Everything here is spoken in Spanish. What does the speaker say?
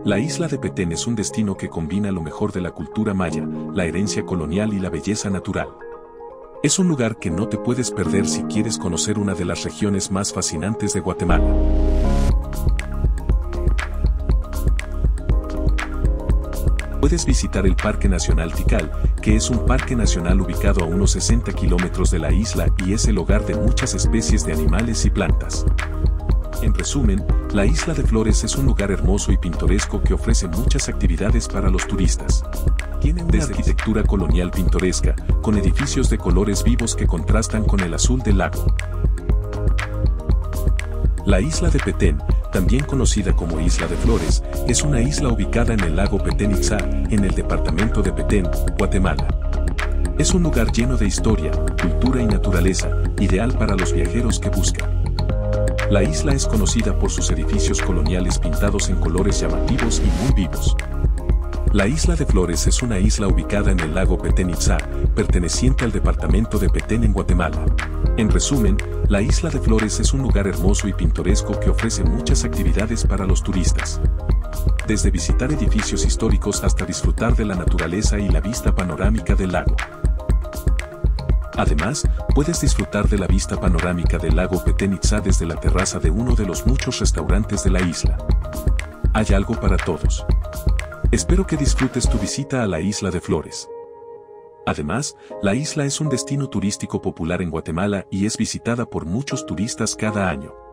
La isla de Petén es un destino que combina lo mejor de la cultura maya, la herencia colonial y la belleza natural. Es un lugar que no te puedes perder si quieres conocer una de las regiones más fascinantes de Guatemala. Puedes visitar el Parque Nacional Tikal, que es un parque nacional ubicado a unos 60 kilómetros de la isla y es el hogar de muchas especies de animales y plantas. En resumen, la Isla de Flores es un lugar hermoso y pintoresco que ofrece muchas actividades para los turistas. Tiene una arquitectura colonial pintoresca, con edificios de colores vivos que contrastan con el azul del lago. La isla de Petén, también conocida como Isla de Flores, es una isla ubicada en el lago Petén Itzá, en el departamento de Petén, Guatemala. Es un lugar lleno de historia, cultura y naturaleza, ideal para los viajeros que buscan. La isla es conocida por sus edificios coloniales pintados en colores llamativos y muy vivos. La Isla de Flores es una isla ubicada en el lago Petén Itzá, perteneciente al departamento de Petén en Guatemala. En resumen, la Isla de Flores es un lugar hermoso y pintoresco que ofrece muchas actividades para los turistas. Desde visitar edificios históricos hasta disfrutar de la naturaleza y la vista panorámica del lago. Además, puedes disfrutar de la vista panorámica del lago Petén Itzá desde la terraza de uno de los muchos restaurantes de la isla. Hay algo para todos. Espero que disfrutes tu visita a la Isla de Flores. Además, la isla es un destino turístico popular en Guatemala y es visitada por muchos turistas cada año.